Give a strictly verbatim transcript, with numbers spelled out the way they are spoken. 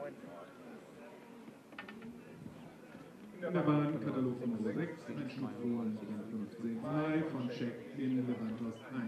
In der Bahn Katalog Nummer sechs, Einstufung fünfzehn drei von Check in Levantos eins.